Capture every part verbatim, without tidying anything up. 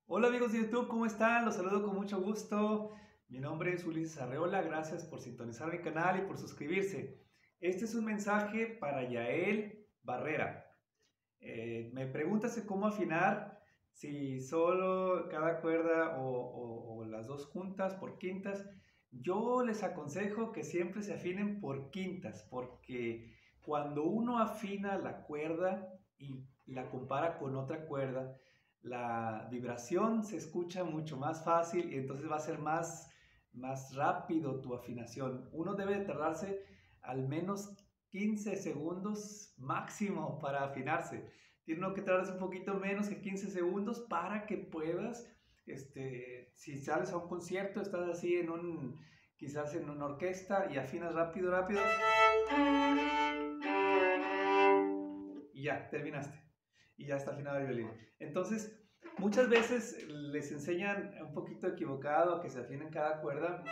Hola amigos de YouTube, ¿cómo están? Los saludo con mucho gusto. Mi nombre es Ulises Arreola, gracias por sintonizar mi canal y por suscribirse. Este es un mensaje para Yael Barrera. Eh, me preguntas cómo afinar, si solo cada cuerda o, o, o las dos juntas por quintas. Yo les aconsejo que siempre se afinen por quintas, porque cuando uno afina la cuerda y la compara con otra cuerda, la vibración se escucha mucho más fácil y entonces va a ser más, más rápido tu afinación. Uno debe de tardarse al menos quince segundos máximo para afinarse. Tiene uno que tardarse un poquito menos que quince segundos para que puedas, este, si sales a un concierto, estás así en un, quizás en una orquesta y afinas rápido, rápido y ya, terminaste. Y ya está afinado el violín. Entonces, muchas veces les enseñan un poquito equivocado a que se afinen cada cuerda,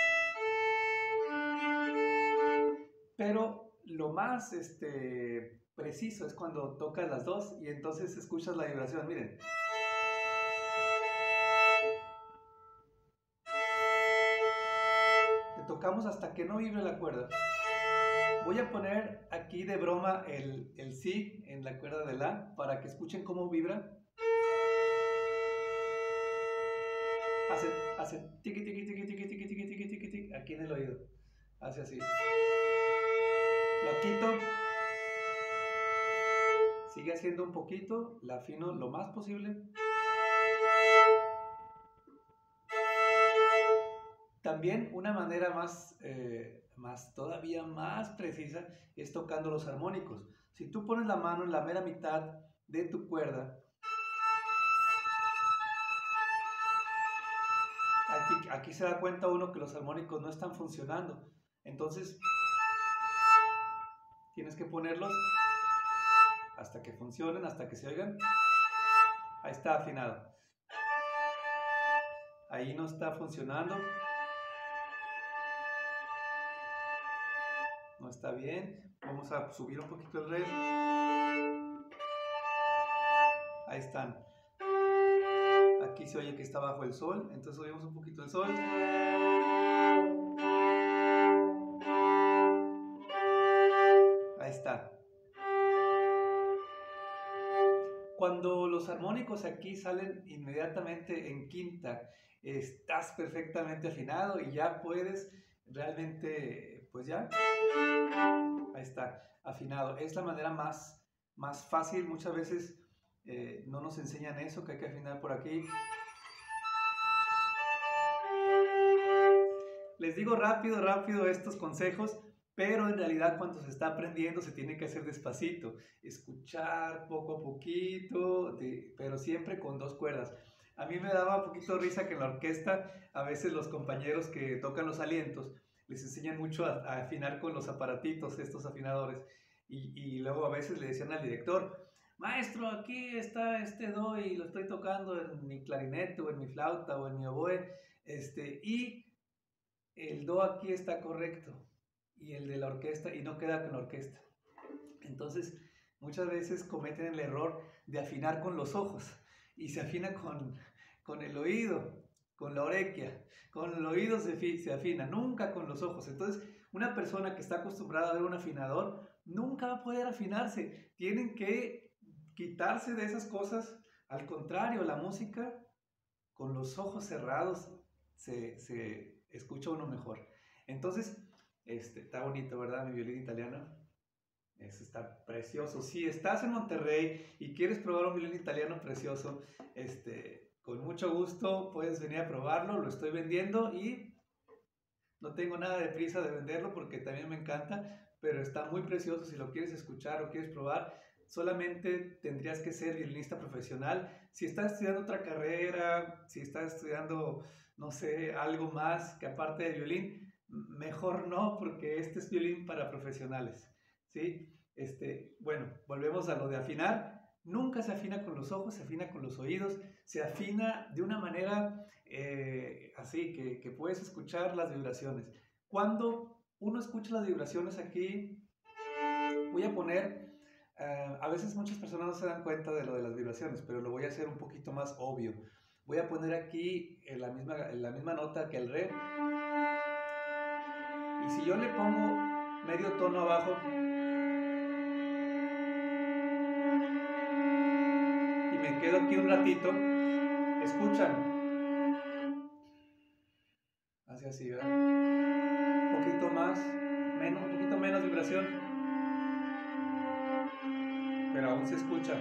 pero lo más este, preciso es cuando tocas las dos y entonces escuchas la vibración. Miren. Le tocamos hasta que no vibre la cuerda. Voy a poner aquí de broma el, el si en la cuerda de la para que escuchen cómo vibra. Hace, hace tiqui tiqui tiqui tiqui tiqui tiqui tiqui tiqui tiqui aquí en el oído. Hace así. Lo quito. Sigue haciendo un poquito, la afino lo más posible. También una manera más, eh, más, todavía más precisa es tocando los armónicos. Si tú pones la mano en la mera mitad de tu cuerda, aquí, aquí se da cuenta uno que los armónicos no están funcionando. Entonces, tienes que ponerlos hasta que funcionen, hasta que se oigan. Ahí está afinado. Ahí no está funcionando. No está bien. Vamos a subir un poquito el re. Ahí están. Aquí se oye que está bajo el sol. Entonces subimos un poquito el sol. Ahí está. Cuando los armónicos aquí salen inmediatamente en quinta, estás perfectamente afinado y ya puedes realmente, pues ya, ahí está, afinado. Es la manera más, más fácil. Muchas veces eh, no nos enseñan eso, que hay que afinar por aquí. Les digo rápido, rápido estos consejos, pero en realidad cuando se está aprendiendo se tiene que hacer despacito, escuchar poco a poquito, de, pero siempre con dos cuerdas. A mí me daba un poquito de risa que en la orquesta a veces los compañeros que tocan los alientos les enseñan mucho a, a afinar con los aparatitos, estos afinadores, y, y luego a veces le decían al director, maestro, aquí está este do y lo estoy tocando en mi clarinete o en mi flauta o en mi oboe, este, y el do aquí está correcto y el de la orquesta y no queda con la orquesta. Entonces muchas veces cometen el error de afinar con los ojos y se afina con, con el oído, con la orequia. Con el oído se, se afina, nunca con los ojos. Entonces una persona que está acostumbrada a ver un afinador nunca va a poder afinarse. Tienen que quitarse de esas cosas. Al contrario, la música con los ojos cerrados se, se escucha uno mejor. Entonces, este, está bonito, ¿verdad? Mi violín italiano. Eso está precioso. Si estás en Monterrey y quieres probar un violín italiano precioso, este, con mucho gusto puedes venir a probarlo. Lo estoy vendiendo y no tengo nada de prisa de venderlo porque también me encanta, pero está muy precioso. Si lo quieres escuchar o quieres probar, solamente tendrías que ser violinista profesional. Si estás estudiando otra carrera, si estás estudiando, no sé, algo más que aparte de violín, mejor no, porque este es violín para profesionales, ¿sí? Este, bueno, volvemos a lo de afinar. Nunca se afina con los ojos, se afina con los oídos, se afina de una manera eh, así, que, que puedes escuchar las vibraciones. Cuando uno escucha las vibraciones aquí, voy a poner... Uh, a veces muchas personas no se dan cuenta de lo de las vibraciones, pero lo voy a hacer un poquito más obvio. Voy a poner aquí en la misma, en la misma nota que el re. Y si yo le pongo medio tono abajo y me quedo aquí un ratito, escuchan. Hace así, ¿verdad? Un poquito más, menos, un poquito menos vibración, pero aún se escucha.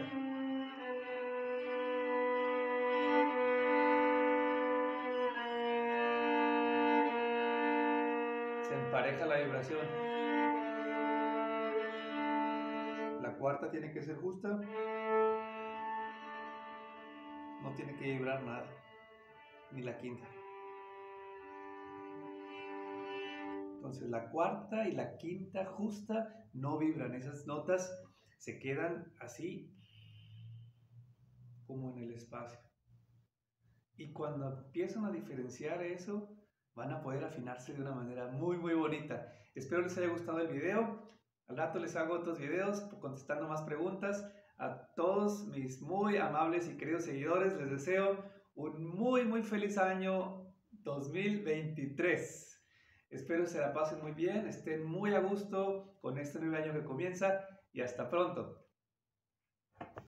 Se empareja la vibración. La cuarta tiene que ser justa. No tiene que vibrar nada. Ni la quinta. Entonces la cuarta y la quinta justa no vibran. Esas notas se quedan así como en el espacio. Y cuando empiezan a diferenciar eso, van a poder afinarse de una manera muy muy bonita. Espero les haya gustado el video. Al rato les hago otros videos contestando más preguntas. A todos mis muy amables y queridos seguidores les deseo un muy muy feliz año dos mil veintitrés. Espero se la pasen muy bien, estén muy a gusto con este nuevo año que comienza y hasta pronto.